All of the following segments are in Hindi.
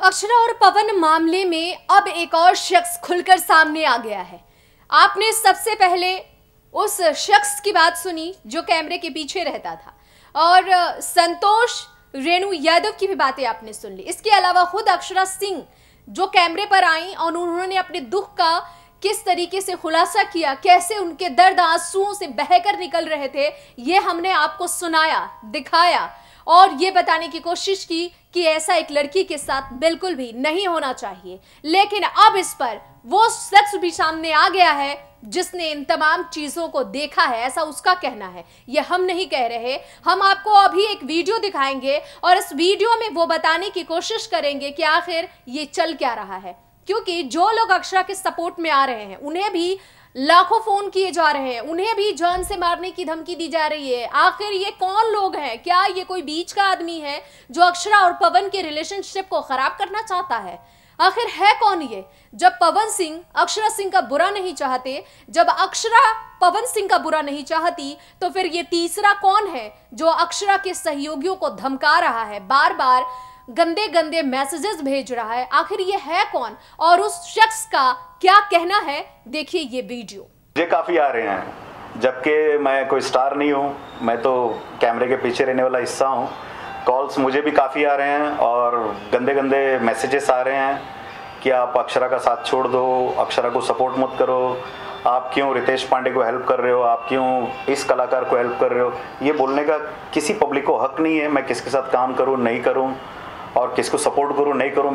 अक्षरा और पवन मामले में अब एक और शख्स खुलकर सामने आ गया है। आपने सबसे पहले उस शख्स की बात सुनी जो कैमरे के पीछे रहता था, और संतोष रेणु यादव की भी बातें आपने सुन ली। इसके अलावा खुद अक्षरा सिंह जो कैमरे पर आई और उन्होंने अपने दुख का किस तरीके से खुलासा किया, कैसे उनके दर्द आंसुओं से बहकर निकल रहे थे, ये हमने आपको सुनाया, दिखाया और ये बताने की कोशिश की कि ऐसा एक लड़की के साथ बिल्कुल भी नहीं होना चाहिए। लेकिन अब इस पर वो शख्स भी सामने आ गया है जिसने इन तमाम चीजों को देखा है, ऐसा उसका कहना है। ये हम नहीं कह रहे, हम आपको अभी एक वीडियो दिखाएंगे और इस वीडियो में वो बताने की कोशिश करेंगे कि आखिर ये चल क्या रहा है। क्योंकि जो लोग अक्षरा के सपोर्ट में आ रहे हैं उन्हें भी लाखों फोन किए जा रहे हैं, उन्हें भी जान से मारने की धमकी दी जा रही है। आखिर ये कौन लोग हैं? क्या ये कोई बीच का आदमी है जो अक्षरा और पवन के रिलेशनशिप को खराब करना चाहता है? आखिर है कौन ये? जब पवन सिंह अक्षरा सिंह का बुरा नहीं चाहते, जब अक्षरा पवन सिंह का बुरा नहीं चाहती, तो फिर ये तीसरा कौन है जो अक्षरा के सहयोगियों को धमका रहा है, बार बार गंदे गंदे मैसेजेस भेज रहा है? आखिर ये है कौन और उस शख्स का क्या कहना है? देखिए ये वीडियो। मुझे काफी आ रहे हैं, जबकि मैं कोई स्टार नहीं हूँ, मैं तो कैमरे के पीछे रहने वाला हिस्सा हूँ। कॉल्स मुझे भी काफ़ी आ रहे हैं और गंदे गंदे मैसेजेस आ रहे हैं कि आप अक्षरा का साथ छोड़ दो, अक्षरा को सपोर्ट मत करो, आप क्यों रितेश पांडे को हेल्प कर रहे हो, आप क्यों इस कलाकार को हेल्प कर रहे हो। ये बोलने का किसी पब्लिक को हक नहीं है मैं किसके साथ काम करूँ नहीं करूँ और किसको सपोर्ट करूँ नहीं करूँ।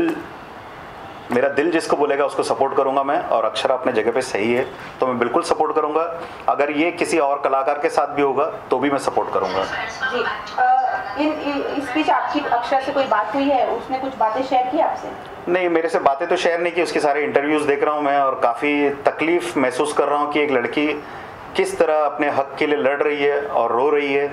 मेरा दिल जिसको बोलेगा उसको सपोर्ट करूंगा मैं, और अक्षरा अपने जगह पे सही है तो मैं बिल्कुल सपोर्ट करूंगा। अगर ये किसी और कलाकार के साथ भी होगा तो भी मैं सपोर्ट करूंगा। जी, इस बीच आपकी अक्षरा से कोई बात हुई है? उसने कुछ बातें शेयर की आपसे? नहीं, मेरे से बातें तो शेयर नहीं की, उसके सारे इंटरव्यूज देख रहा हूँ मैं और काफ़ी तकलीफ महसूस कर रहा हूँ कि एक लड़की किस तरह अपने हक के लिए लड़ रही है और रो रही है।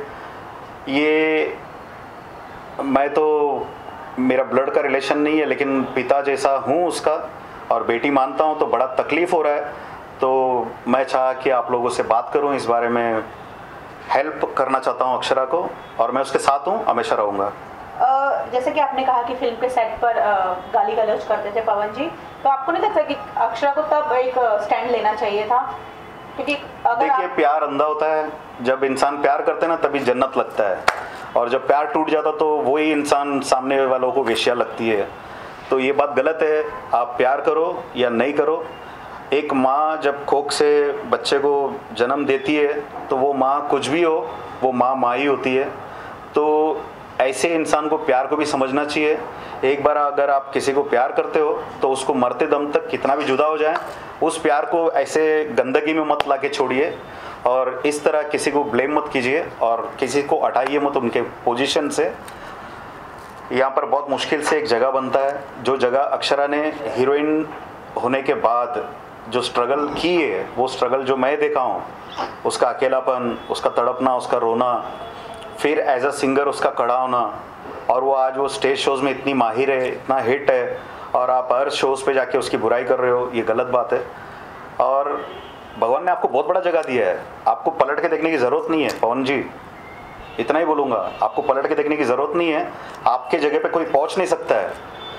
ये मैं तो, मेरा ब्लड का रिलेशन नहीं है लेकिन पिता जैसा हूँ उसका और बेटी मानता हूँ, तो बड़ा तकलीफ हो रहा है। तो मैं चाहा कि आप लोगों से बात करूँ, इस बारे में हेल्प करना चाहता हूँ अक्षरा को, और मैं उसके साथ हूँ, हमेशा रहूँगा। जैसे कि आपने कहा कि फिल्म के सेट पर गाली गलौज करते थे पवन जी, तो आपको नहीं लगता कि अक्षरा को तब एक स्टैंड लेना चाहिए था? क्योंकि देखिए, प्यार अंधा होता है, जब इंसान प्यार करते हैं ना तभी जन्नत लगता है, और जब प्यार टूट जाता तो वही इंसान सामने वालों को वेश्या लगती है। तो ये बात गलत है, आप प्यार करो या नहीं करो। एक माँ जब कोख से बच्चे को जन्म देती है तो वो माँ कुछ भी हो, वो माँ ही होती है। तो ऐसे इंसान को प्यार को भी समझना चाहिए। एक बार अगर आप किसी को प्यार करते हो तो उसको मरते दम तक कितना भी जुदा हो जाए, उस प्यार को ऐसे गंदगी में मत ला के छोड़िए और इस तरह किसी को ब्लेम मत कीजिए और किसी को हटाइए मत उनके पोजीशन से। यहाँ पर बहुत मुश्किल से एक जगह बनता है, जो जगह अक्षरा ने हीरोइन होने के बाद जो स्ट्रगल की है, वो स्ट्रगल जो मैं देखा हूँ, उसका अकेलापन, उसका तड़पना, उसका रोना, फिर एज अ सिंगर उसका खड़ा होना, और वो आज वो स्टेज शोज़ में इतनी माहिर है, इतना हिट है, और आप हर शोज़ पे जाके उसकी बुराई कर रहे हो, ये गलत बात है। और भगवान ने आपको बहुत बड़ा जगह दिया है, आपको पलट के देखने की ज़रूरत नहीं है पवन जी, इतना ही बोलूँगा, आपको पलट के देखने की ज़रूरत नहीं है। आपके जगह पे कोई पहुँच नहीं सकता है,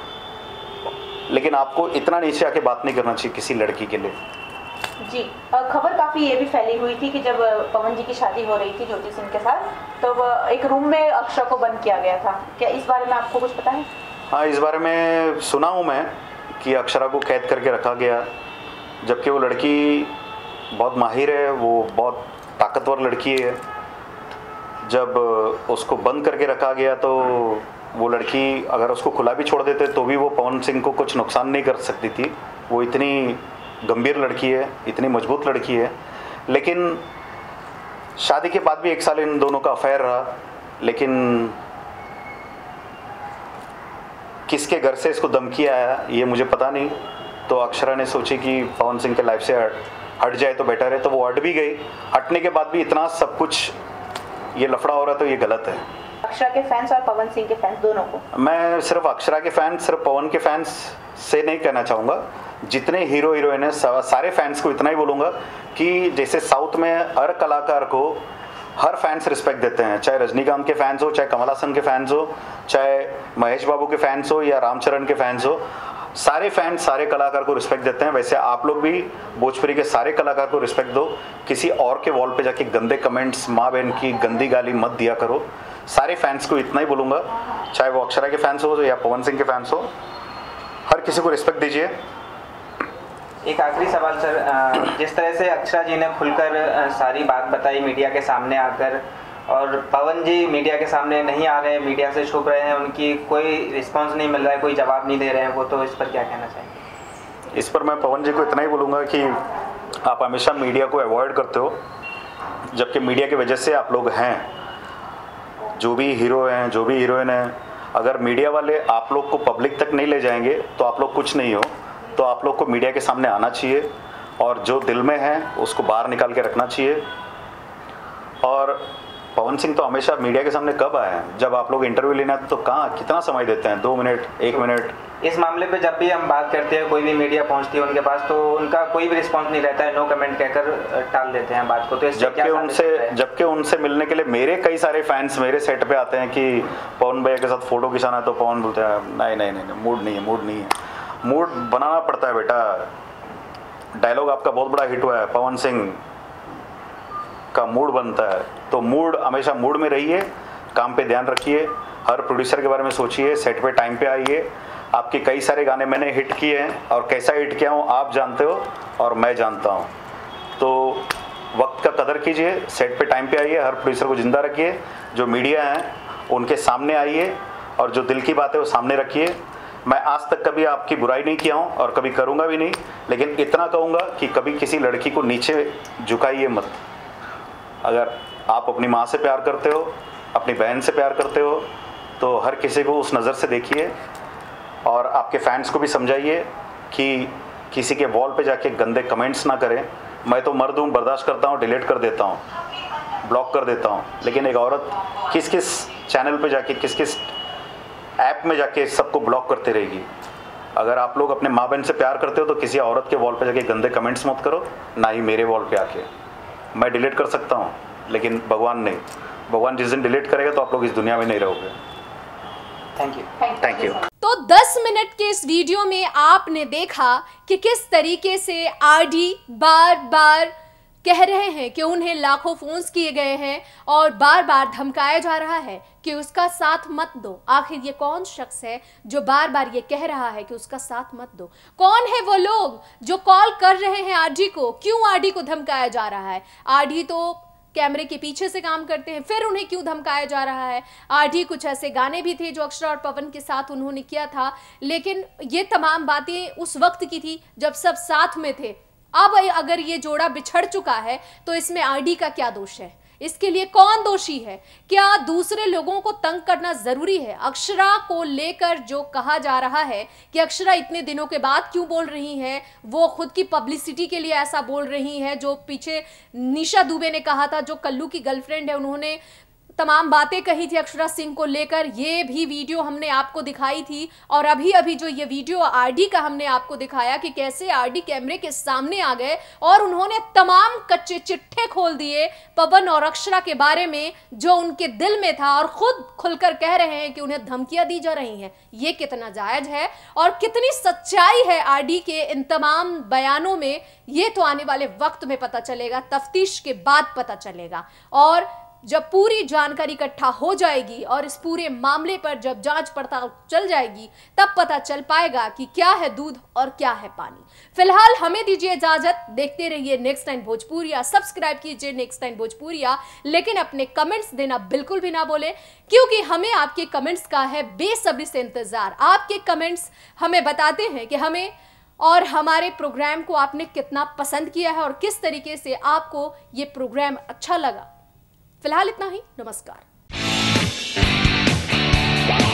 लेकिन आपको इतना नीचे आके बात नहीं करना चाहिए किसी लड़की के लिए। जी, खबर काफ़ी ये भी फैली हुई थी कि जब पवन जी की शादी हो रही थी ज्योति सिंह के साथ, तो एक रूम में अक्षरा को बंद किया गया था। क्या इस बारे में आपको कुछ पता है? हाँ, इस बारे में सुना हूँ मैं कि अक्षरा को कैद करके रखा गया, जबकि वो लड़की बहुत माहिर है, वो बहुत ताकतवर लड़की है। जब उसको बंद करके रखा गया तो वो लड़की अगर उसको खुला भी छोड़ देते तो भी वो पवन सिंह को कुछ नुकसान नहीं कर सकती थी। वो इतनी गंभीर लड़की है, इतनी मजबूत लड़की है। लेकिन शादी के बाद भी 1 साल इन दोनों का अफेयर रहा, लेकिन किसके घर से इसको धमकी आया ये मुझे पता नहीं। तो अक्षरा ने सोची कि पवन सिंह के लाइफ से हट जाए तो बेटर है, तो वो हट भी गई। हटने के बाद भी इतना सब कुछ ये लफड़ा हो रहा, तो ये गलत है। अक्षरा के फैंस और पवन सिंह के फैंस दोनों को, मैं सिर्फ अक्षरा के फैंस, सिर्फ पवन के फैंस से नहीं कहना चाहूँगा, जितने हीरो हीरोइन है सारे फैंस को इतना ही बोलूँगा कि जैसे साउथ में हर कलाकार को हर फैंस रिस्पेक्ट देते हैं, चाहे रजनीकांत के फैंस हो, चाहे कमल हासन के फैंस हो, चाहे महेश बाबू के फैंस हो या रामचरण के फैंस हो, सारे फैंस सारे कलाकार को रिस्पेक्ट देते हैं। वैसे आप लोग भी भोजपुरी के सारे कलाकार को रिस्पेक्ट दो। किसी और के वॉल पे जाके गंदे कमेंट्स, माँ बहन की गंदी गाली मत दिया करो। सारे फैंस को इतना ही बोलूँगा, चाहे वो अक्षरा के फैंस हो या पवन सिंह के फैंस हो, हर किसी को रिस्पेक्ट दीजिए। एक आखिरी सवाल सर, जिस तरह से अक्षरा जी ने खुलकर सारी बात बताई मीडिया के सामने आकर, और पवन जी मीडिया के सामने नहीं आ रहे हैं, मीडिया से छुप रहे हैं, उनकी कोई रिस्पांस नहीं मिल रहा है, कोई जवाब नहीं दे रहे हैं वो, तो इस पर क्या कहना चाहेंगे? इस पर मैं पवन जी को इतना ही बोलूँगा कि आप हमेशा मीडिया को अवॉइड करते हो, जबकि मीडिया की वजह से आप लोग हैं। जो भी हीरो हैं, जो भी हीरोइन हैं, अगर मीडिया वाले आप लोग को पब्लिक तक नहीं ले जाएंगे तो आप लोग कुछ नहीं हो। तो आप लोग को मीडिया के सामने आना चाहिए और जो दिल में है उसको बाहर निकाल के रखना चाहिए। और पवन सिंह तो हमेशा मीडिया के सामने कब आए हैं? जब आप लोग इंटरव्यू लेना तो कहाँ, कितना समय देते हैं? 2 मिनट, 1 मिनट। इस मामले पे जब भी हम बात करते हैं, कोई भी मीडिया पहुंचती है उनके पास, तो उनका कोई भी रिस्पांस नहीं रहता है, नो कमेंट कहकर टाल देते हैं बात को। तो जबकि उनसे मिलने के लिए मेरे कई सारे फैंस मेरे सेट पे आते हैं कि पवन भैया के साथ फोटो खिंचाना है, तो पवन बोलते हैं नहीं, मूड नहीं है। मूड बनाना पड़ता है बेटा। डायलॉग आपका बहुत बड़ा हिट हुआ है, पवन सिंह का मूड बनता है। तो मूड, हमेशा मूड में रहिए, काम पे ध्यान रखिए, हर प्रोड्यूसर के बारे में सोचिए, सेट पे टाइम पे आइए। आपके कई सारे गाने मैंने हिट किए हैं और कैसा हिट किया हूँ आप जानते हो और मैं जानता हूँ। तो वक्त का कदर कीजिए, सेट पे टाइम पे आइए, हर प्रोड्यूसर को जिंदा रखिए। जो मीडिया है उनके सामने आइए और जो दिल की बात है वो सामने रखिए। मैं आज तक कभी आपकी बुराई नहीं किया हूँ और कभी करूँगा भी नहीं, लेकिन इतना कहूँगा कि कभी किसी लड़की को नीचे झुकाइए मत। अगर आप अपनी माँ से प्यार करते हो, अपनी बहन से प्यार करते हो, तो हर किसी को उस नज़र से देखिए और आपके फैंस को भी समझाइए कि किसी के वॉल पे जाके गंदे कमेंट्स ना करें। मैं तो मर्द हूँ, बर्दाश्त करता हूँ, डिलीट कर देता हूँ, ब्लॉक कर देता हूँ, लेकिन एक औरत किस किस चैनल पे जाके, किस किस ऐप में जाके सबको ब्लॉक करते रहेगी। अगर आप लोग अपने माँ बहन से प्यार करते हो तो किसी औरत के वॉल पे जाके गंदे कमेंट्स मत करो, ना ही मेरे वॉल पे आके। मैं डिलीट कर सकता हूँ लेकिन भगवान नहीं। भगवान जिस दिन डिलीट करेगा तो आप लोग इस दुनिया में नहीं रहोगे। Thank you. तो 10 मिनट के इस वीडियो में आपने देखा कि किस तरीके से आरडी बार बार कह रहे हैं कि उन्हें लाखों फोन्स किए गए हैं और बार बार धमकाया जा रहा है कि उसका साथ मत दो। आखिर ये कौन शख्स है जो बार बार ये कह रहा है कि उसका साथ मत दो? कौन है वो लोग जो कॉल कर रहे हैं आरडी को? क्यों आरडी को धमकाया जा रहा है? आरडी तो कैमरे के पीछे से काम करते हैं, फिर उन्हें क्यों धमकाया जा रहा है? आरडी कुछ ऐसे गाने भी थे जो अक्षरा और पवन के साथ उन्होंने किया था, लेकिन ये तमाम बातें उस वक्त की थी जब सब साथ में थे। अब अगर ये जोड़ा बिछड़ चुका है तो इसमें आरडी का क्या दोष है? इसके लिए कौन दोषी है? क्या दूसरे लोगों को तंग करना जरूरी है? अक्षरा को लेकर जो कहा जा रहा है कि अक्षरा इतने दिनों के बाद क्यों बोल रही हैं, वो खुद की पब्लिसिटी के लिए ऐसा बोल रही हैं। जो पीछे निशा दुबे ने कहा था, जो कल्लू की गर्लफ्रेंड है, उन्होंने तमाम बातें कही थी अक्षरा सिंह को लेकर। ये भी वीडियो हमने आपको दिखाई थी और अभी अभी जो ये वीडियो आरडी का हमने आपको दिखाया कि कैसे आरडी कैमरे के सामने आ गए और उन्होंने तमाम कच्चे चिट्ठे खोल दिए पवन और अक्षरा के बारे में, जो उनके दिल में था, और खुद खुलकर कह रहे हैं कि उन्हें धमकियां दी जा रही हैं। ये कितना जायज है और कितनी सच्चाई है आरडी के इन तमाम बयानों में, ये तो आने वाले वक्त में पता चलेगा, तफ्तीश के बाद पता चलेगा। और जब पूरी जानकारी इकट्ठा हो जाएगी और इस पूरे मामले पर जब जांच पड़ताल चल जाएगी, तब पता चल पाएगा कि क्या है दूध और क्या है पानी। फिलहाल हमें दीजिए इजाजत, देखते रहिए नेक्स्ट टाइम भोजपुरिया, सब्सक्राइब कीजिए नेक्स्ट टाइम भोजपुरिया, लेकिन अपने कमेंट्स देना बिल्कुल भी ना बोले, क्योंकि हमें आपके कमेंट्स का है बेसब्री से इंतजार। आपके कमेंट्स हमें बताते हैं कि हमें और हमारे प्रोग्राम को आपने कितना पसंद किया है और किस तरीके से आपको ये प्रोग्राम अच्छा लगा। फिलहाल इतना ही, नमस्कार।